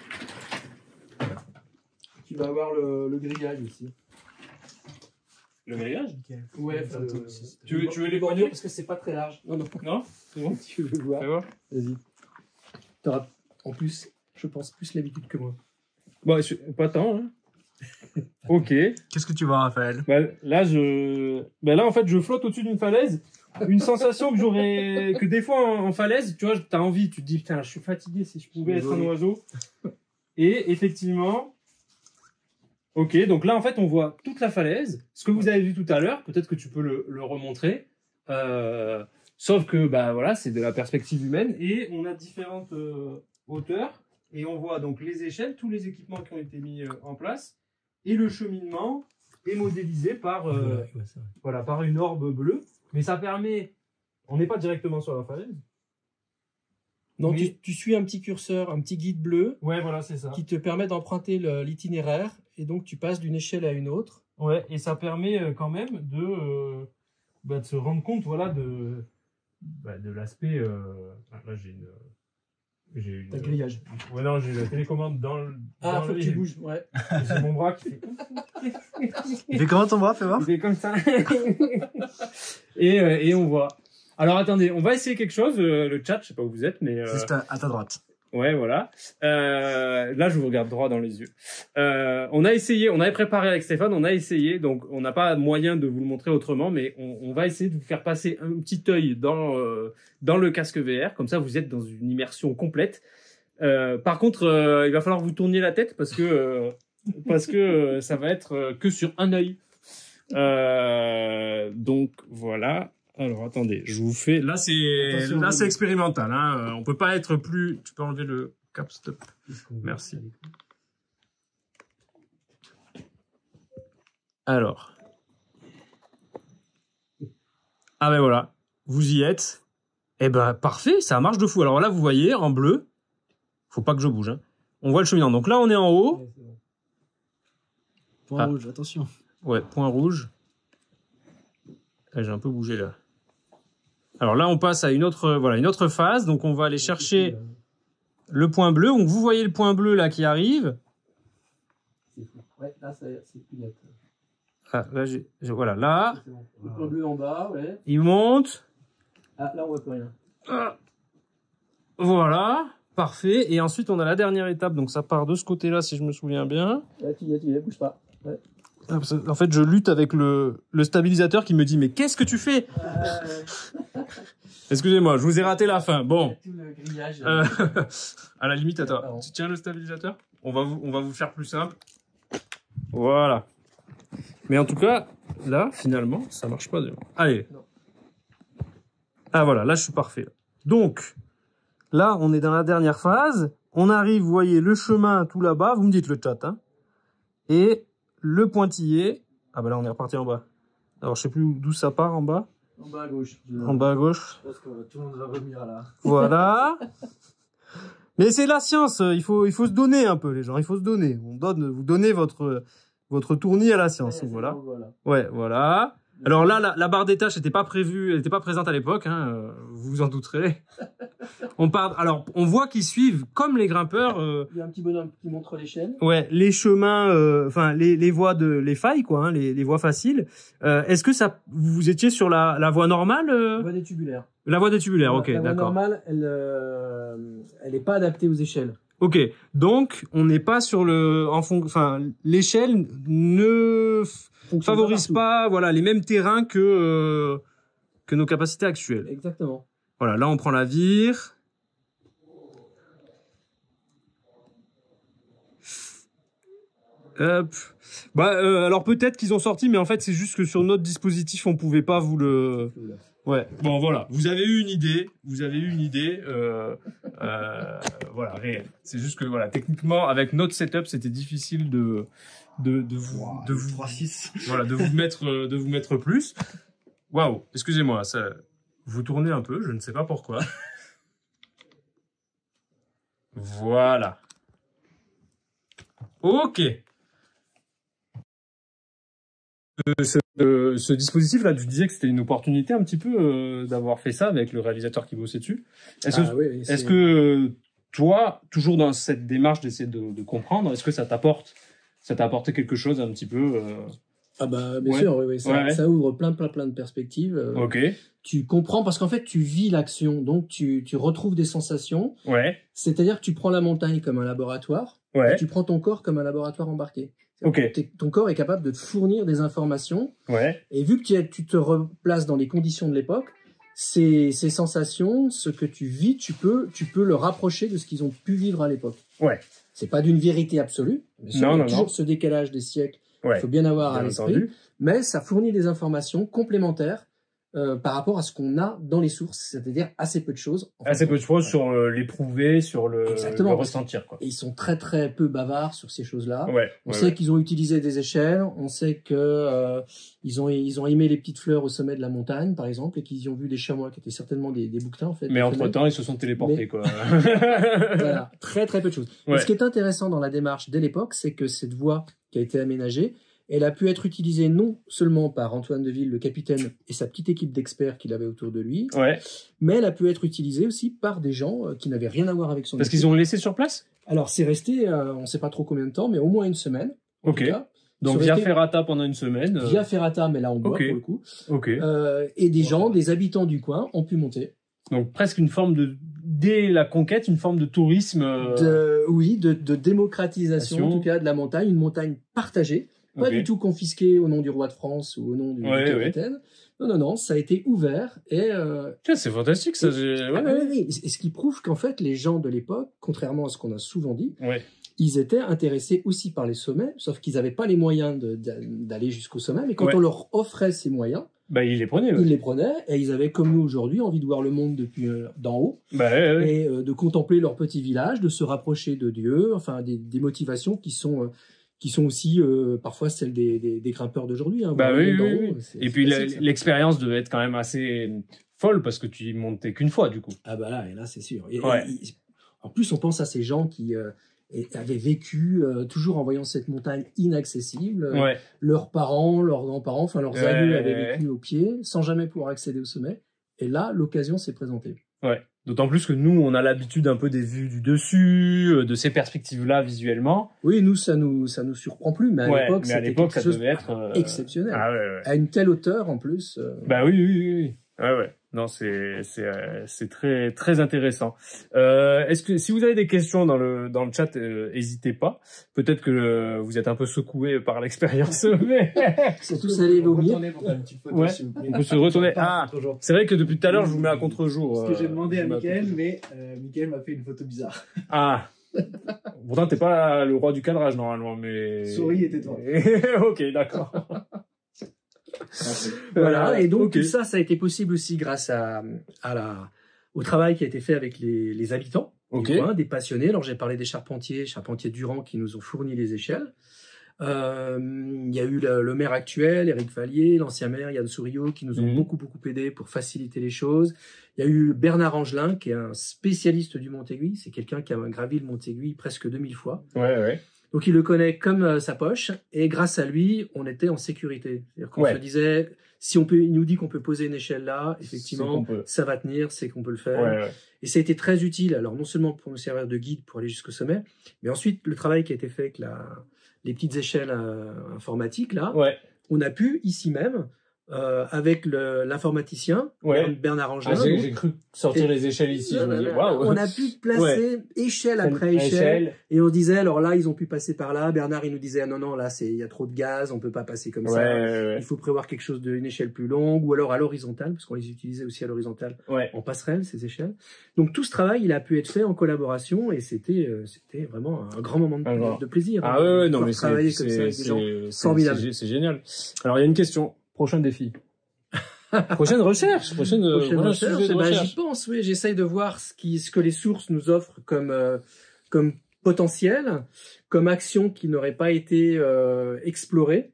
Tu vas avoir le grillage aussi. Le grillage? Ouais, tu veux les bordures parce que c'est pas très large. Non, c'est bon. Tu veux voir? Vas-y. T'auras en plus, je pense, plus l'habitude que moi. Bon, pas tant, hein. Ok. Qu'est-ce que tu vois, Raphaël? Là, en fait, je flotte au-dessus d'une falaise. Une sensation que des fois en falaise, tu vois, t'as envie, tu te dis, putain, je suis fatigué, si je pouvais être un oiseau. Et effectivement, ok, donc là, en fait, on voit toute la falaise. Ce que vous avez vu tout à l'heure, peut-être que tu peux le remontrer. Sauf que, voilà, c'est de la perspective humaine et on a différentes hauteurs. Et on voit donc les échelles, tous les équipements qui ont été mis en place. Et le cheminement est modélisé par, par une orbe bleue. Mais ça permet... On n'est pas directement sur la falaise. Non, tu suis un petit curseur, un petit guide bleu. Ouais, voilà, c'est ça. Qui te permet d'emprunter l'itinéraire. Et donc, tu passes d'une échelle à une autre. Ouais, et ça permet quand même de se rendre compte, voilà, de l'aspect... là, j'ai un grillage. Ouais, non, j'ai la télécommande dans le... Faut que tu bouges, ouais. C'est mon bras qui fait... Il fait comment ton bras, fais voir? Il fait comme ça. et on voit. Alors, attendez, on va essayer quelque chose. Le chat, je sais pas où vous êtes, mais... Juste à ta droite. Ouais, voilà. Là, je vous regarde droit dans les yeux. On a essayé, on avait préparé avec Stéphane, on a essayé, donc on n'a pas moyen de vous le montrer autrement, mais on va essayer de vous faire passer un petit œil dans le casque VR, comme ça vous êtes dans une immersion complète. Par contre, il va falloir que vous tourniez la tête parce que ça va être que sur un œil. Donc voilà. Alors attendez, je vous fais. Là c'est expérimental. Hein. On peut pas être plus. Tu peux enlever le cap stop. Merci. Alors. Ah ben voilà, vous y êtes. Eh ben parfait, ça marche de fou. Alors là vous voyez en bleu. Faut pas que je bouge. Hein. On voit le cheminant. Donc là on est en haut. Point rouge, attention. Ouais, point rouge. J'ai un peu bougé là. Alors là, on passe à une autre phase. Donc, on va aller chercher le point bleu. Donc, vous voyez le point bleu là qui arrive. Ouais, là, c'est plus net. Ah, là, voilà, là. Bon. Le point bleu en bas, ouais. Il monte. Ah, là, on voit plus rien. Ah. Voilà, parfait. Et ensuite, on a la dernière étape. Donc, ça part de ce côté-là, si je me souviens bien. Là, tu y es, bouge pas. Ouais. En fait, je lutte avec le stabilisateur qui me dit « Mais qu'est-ce que tu fais ?» Excusez-moi, je vous ai raté la fin. Bon. Tout le grillage. À la limite, attends. Tu tiens le stabilisateur ? On va vous faire plus simple. Voilà. Mais en tout cas, là, finalement, ça marche pas. Allez. Non. Ah voilà, là, je suis parfait. Donc, là, on est dans la dernière phase. On arrive, vous voyez, le chemin tout là-bas. Vous me dites le chat, hein. Et... le pointillé. Ah bah là on est reparti en bas. Alors je sais plus d'où ça part en bas. En bas à gauche. En bas à gauche. Je pense que tout le monde va revenir là. Voilà. Mais c'est la science. Il faut se donner un peu les gens. Il faut se donner. Vous donnez votre tournis à la science. Voilà. Ouais, voilà. Alors là, la barre des tâches n'était pas prévue, elle n'était pas présente à l'époque, hein, vous vous en douterez. Alors, on voit qu'ils suivent comme les grimpeurs. Il y a un petit bonhomme qui montre l'échelle. Ouais, les chemins, enfin les voies les failles quoi, hein, les voies faciles. Est-ce que vous étiez sur la voie normale La voie des tubulaires. La voie des tubulaires, ok, d'accord. La voie normale, elle est pas adaptée aux échelles. Ok, donc on n'est pas sur l'échelle ne favorise pas, voilà, les mêmes terrains que nos capacités actuelles. Exactement. Voilà, là on prend la vire. Hop. Alors peut-être qu'ils ont sorti, mais en fait c'est juste que sur notre dispositif on pouvait pas vous le Ouais. Bon, voilà. Vous avez eu une idée. Voilà, réel. C'est juste que, voilà, techniquement, avec notre setup, c'était difficile de vous 3-6. Voilà, de vous mettre plus. Waouh. Excusez-moi, ça, vous tournez un peu, je ne sais pas pourquoi. Voilà. Ok. Ce dispositif-là, tu disais que c'était une opportunité un petit peu d'avoir fait ça avec le réalisateur qui bossait dessus. Est-ce que toi, toujours dans cette démarche d'essayer de comprendre, est-ce que ça t'a apporté quelque chose un petit peu Ah bah bien sûr, oui, ça ouvre plein de perspectives. Ok. Tu comprends parce qu'en fait tu vis l'action, donc tu retrouves des sensations. Ouais. C'est-à-dire que tu prends la montagne comme un laboratoire, et tu prends ton corps comme un laboratoire embarqué. Ton corps est capable de te fournir des informations. Ouais. Et vu que tu te replaces dans les conditions de l'époque, ces sensations, ce que tu vis, tu peux le rapprocher de ce qu'ils ont pu vivre à l'époque. Ouais. C'est pas d'une vérité absolue. Bien sûr, il y a toujours ce décalage des siècles. Il faut bien avoir à l'esprit. Mais ça fournit des informations complémentaires par rapport à ce qu'on a dans les sources, c'est-à-dire assez peu de choses. Assez peu de choses sur l'éprouver, sur le ressentir, quoi. Et ils sont très très peu bavards sur ces choses-là. On sait qu'ils ont utilisé des échelles, on sait que ils ont aimé les petites fleurs au sommet de la montagne, par exemple, et qu'ils y ont vu des chamois qui étaient certainement des bouquetins, en fait. Mais entre-temps, ils se sont téléportés, quoi. Voilà, très très peu de choses. Mais ce qui est intéressant dans la démarche dès l'époque, c'est que cette voie qui a été aménagée, elle a pu être utilisée non seulement par Antoine Deville, le capitaine, et sa petite équipe d'experts qu'il avait autour de lui, mais elle a pu être utilisée aussi par des gens qui n'avaient rien à voir avec son équipe. Parce qu'ils ont laissé sur place? Alors, c'est resté, on ne sait pas trop combien de temps, mais au moins une semaine. Ok. Donc, via Ferrata pendant une semaine. Via Ferrata, mais là, on boit pour le coup. Ok. Et des gens, des habitants du coin ont pu monter. Donc, presque une forme dès la conquête, une forme de tourisme. De démocratisation, en tout cas, de la montagne, une montagne partagée. Pas du tout confisqué au nom du roi de France ou au nom du capitaine. Non, ça a été ouvert et... C'est fantastique, ça. Et ce qui prouve qu'en fait, les gens de l'époque, contrairement à ce qu'on a souvent dit, ils étaient intéressés aussi par les sommets, sauf qu'ils n'avaient pas les moyens d'aller jusqu'au sommet, mais quand on leur offrait ces moyens, ils les prenaient. Ils les prenaient et ils avaient, comme nous aujourd'hui, envie de voir le monde depuis d'en haut et de contempler leur petit village, de se rapprocher de Dieu, enfin des motivations qui sont aussi parfois celles des grimpeurs d'aujourd'hui. Hein, et puis l'expérience devait être quand même assez folle parce que tu y montais qu'une fois du coup. Ah bah là, et là c'est sûr. En plus, on pense à ces gens qui avaient vécu toujours en voyant cette montagne inaccessible. Leurs parents, leurs grands-parents, enfin leurs aïeux avaient vécu au pied sans jamais pouvoir accéder au sommet. Et là, l'occasion s'est présentée. D'autant plus que nous, on a l'habitude un peu des vues du dessus, de ces perspectives-là visuellement. Oui, nous, ça nous surprend plus, mais à l'époque, ça devait être exceptionnel. À une telle hauteur, en plus. Oui. Non, c'est très très intéressant. Est-ce que si vous avez des questions dans le chat, n'hésitez pas. Peut-être que vous êtes un peu secoué par l'expérience, mais c'est tous allés vomir. On peut se retourner. C'est vrai que depuis tout à l'heure, je vous mets à contre-jour. Ce que j'ai demandé à Mickaël, mais Mickaël m'a fait une photo bizarre. Pourtant, t'es pas le roi du cadrage normalement, mais. Souris et tais-toi. Ok, d'accord. Voilà, et donc tout ça a été possible aussi grâce au travail qui a été fait avec les habitants du coin, des passionnés. Alors j'ai parlé des charpentiers Durand qui nous ont fourni les échelles. Il y a eu le maire actuel, Éric Vallier, l'ancien maire Yann Souriau qui nous ont beaucoup aidé pour faciliter les choses. Il y a eu Bernard Angelin qui est un spécialiste du Mont-Aiguille, c'est quelqu'un qui a gravi le Mont-Aiguille presque 2000 fois. Donc il le connaît comme sa poche et grâce à lui, on était en sécurité. C'est-à-dire qu'on se disait, il nous dit qu'on peut poser une échelle là, effectivement, ça va tenir, c'est qu'on peut le faire. Et ça a été très utile, alors non seulement pour nous servir de guide pour aller jusqu'au sommet, mais ensuite le travail qui a été fait avec les petites échelles informatiques là, on a pu ici même, avec l'informaticien Bernard Angelin. J'ai cru sortir les échelles ici. On a pu placer échelle après échelle et on disait alors là ils ont pu passer par là. Bernard il nous disait non là il y a trop de gaz, on peut pas passer comme ça. Il faut prévoir quelque chose d'une échelle plus longue ou alors à l'horizontale parce qu'on les utilisait aussi à l'horizontale en passerelle ces échelles. Donc tout ce travail il a pu être fait en collaboration et c'était vraiment un grand moment de plaisir. Non mais travailler comme ça avec des gens formidables. C'est génial. Alors il y a une question. Prochain défi. Prochaine recherche. Prochaine recherche. J'y pense, oui. J'essaye de voir ce que les sources nous offrent comme potentiel, comme action qui n'aurait pas été explorée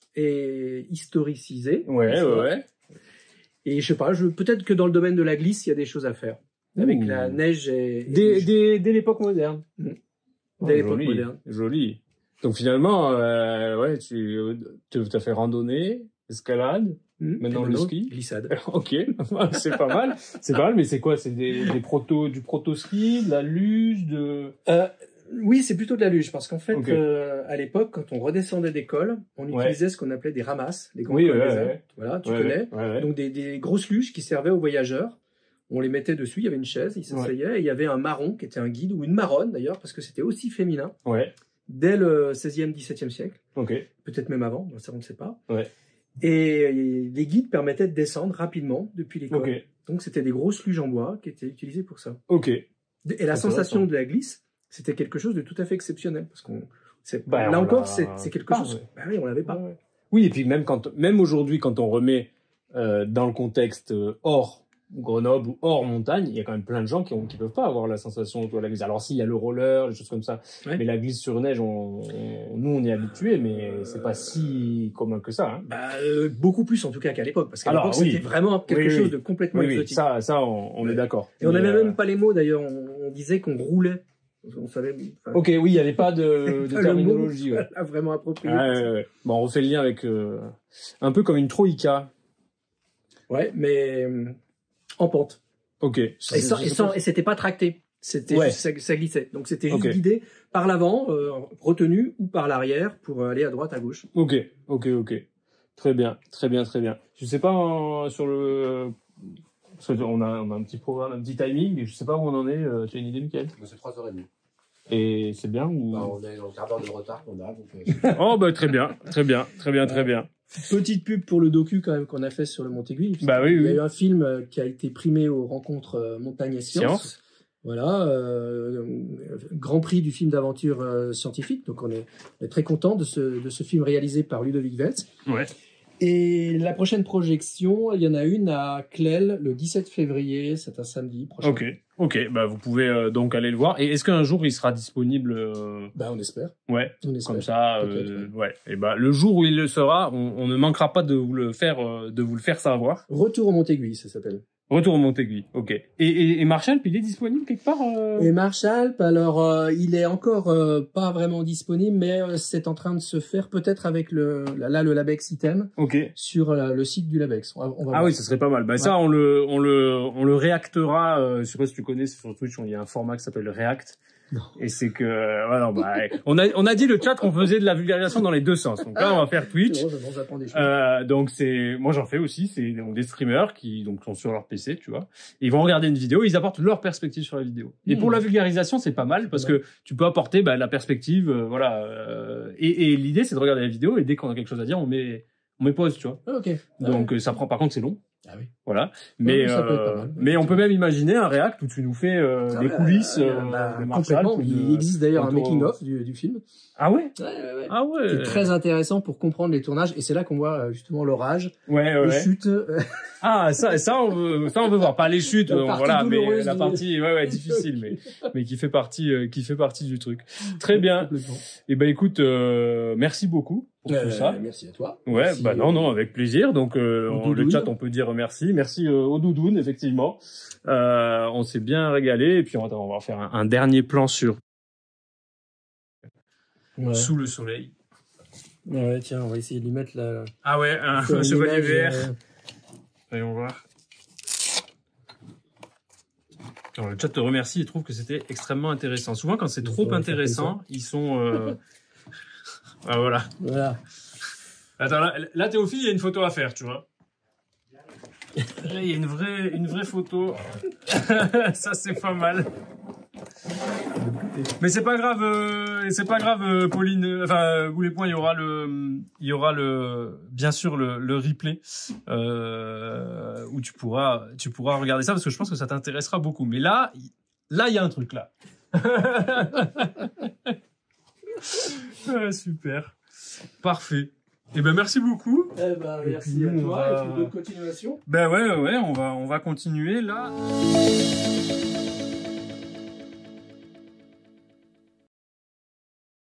et historicisée. Ouais. Et je sais pas, peut-être que dans le domaine de la glisse, il y a des choses à faire. Avec la neige dès l'époque moderne. Dès l'époque moderne. Joli. Donc finalement, tu as fait randonnée, escalade, maintenant le ski. Glissade. Ok, c'est pas mal. C'est pas mal, mais c'est quoi? C'est du proto-ski, de la luge, Oui, c'est plutôt de la luge, parce qu'en fait, à l'époque, quand on redescendait d'école, on utilisait ce qu'on appelait des ramasses, les grands cols. Voilà, tu connais. Donc des grosses luges qui servaient aux voyageurs. On les mettait dessus, il y avait une chaise, ils s'asseyaient, et il y avait un marron qui était un guide, ou une marronne d'ailleurs, parce que c'était aussi féminin. Dès le 16e, 17e siècle. Peut-être même avant, ça on ne sait pas. Et les guides permettaient de descendre rapidement depuis l'école. Donc c'était des grosses luges en bois qui étaient utilisées pour ça. Et la sensation de la glisse, c'était quelque chose de tout à fait exceptionnel, parce qu'on là encore c'est quelque chose. Oui, on l'avait pas. Oui, et puis même aujourd'hui, quand on remet dans le contexte hors Grenoble ou hors montagne, il y a quand même plein de gens qui peuvent pas avoir la sensation de la glisse. Alors si, il y a le roller, des choses comme ça, mais la glisse sur neige, nous on y est habitué, mais c'est pas si commun que ça. Beaucoup plus en tout cas qu'à l'époque, parce qu'à l'époque c'était vraiment quelque chose de complètement exotique. Ça on est d'accord. Et on n'avait même pas les mots d'ailleurs, on disait qu'on roulait. On savait. Il y avait pas de terminologie. Vraiment approprié. Bon, on refait le lien avec un peu comme une troïka. Ouais, mais en pente. Et c'était pas tracté. C'était juste, ça glissait. Donc c'était juste guidé par l'avant, retenu, ou par l'arrière pour aller à droite, à gauche. Ok. Très bien. Je sais pas sur le. On a un petit programme, un petit timing, mais je sais pas où on en est. Tu as une idée, Mickaël? C'est 3h30. Et c'est bien ou? On est en quart d'heure de retard qu'on a. Donc, très bien. Petite pub pour le docu quand même qu'on a fait sur le Montéguy. Il y a eu un film qui a été primé aux rencontres Montagne et Sciences. Voilà, grand prix du film d'aventure scientifique. Donc on est très content de ce film réalisé par Ludovic Welz. Et la prochaine projection, il y en a une à Clair le 17 février, c'est un samedi prochain. Ok, vous pouvez donc aller le voir. Et est-ce qu'un jour il sera disponible on espère. Comme ça. Et le jour où il le sera, on ne manquera pas de vous le faire savoir. Retour au Montéguy, ça s'appelle. Retour au Montéguy, ok. Et Marshall, il est disponible quelque part Et Marshall, alors il est encore pas vraiment disponible, mais c'est en train de se faire peut-être avec le Labex Item sur le site du Labex. On va voir. Oui, ça serait pas mal. Ça, on le réactera. Je sais pas si tu connais, sur Twitch, il y a un format qui s'appelle React. Non. Et c'est que on a dit le chat qu'on faisait de la vulgarisation dans les deux sens. Donc là on va faire Twitch. Donc moi j'en fais aussi, c'est des streamers qui sont sur leur PC, tu vois. Et ils vont regarder une vidéo, ils apportent leur perspective sur la vidéo. Et pour la vulgarisation, c'est pas mal parce que tu peux apporter la perspective et l'idée c'est de regarder la vidéo et dès qu'on a quelque chose à dire, on met pause, tu vois. Donc ça prend, par contre c'est long. Voilà, mais on peut même imaginer un React où tu nous fais des coulisses complètement. Il existe d'ailleurs un making of du film. Ouais. C'est très intéressant pour comprendre les tournages, et c'est là qu'on voit justement l'orage, les chutes. Ça on veut voir, pas les chutes, mais la partie difficile, mais qui fait partie du truc. Très bien. Et écoute, merci beaucoup pour tout ça. Merci à toi. Avec plaisir. Donc le chat, on peut dire merci au Doudoune, effectivement. On s'est bien régalé, et puis on va faire un dernier plan sur sous le soleil. Tiens, on va essayer de lui mettre la... un chevalier vert. Voyons voir. Alors, le chat te remercie et trouve que c'était extrêmement intéressant. Souvent, quand c'est trop intéressant, ils sont... voilà. Attends, là, Théophile, il y a une photo à faire, tu vois. Là, il y a une vraie photo. Ça, c'est pas mal. Mais c'est pas grave, Pauline. Enfin, vous les points, il y aura bien sûr le replay où tu pourras regarder ça, parce que je pense que ça t'intéressera beaucoup. Mais là, il y a un truc là. Super, parfait. Eh ben merci beaucoup. Merci à toi. Et puis d'autres continuations. Ben ouais, on va continuer là.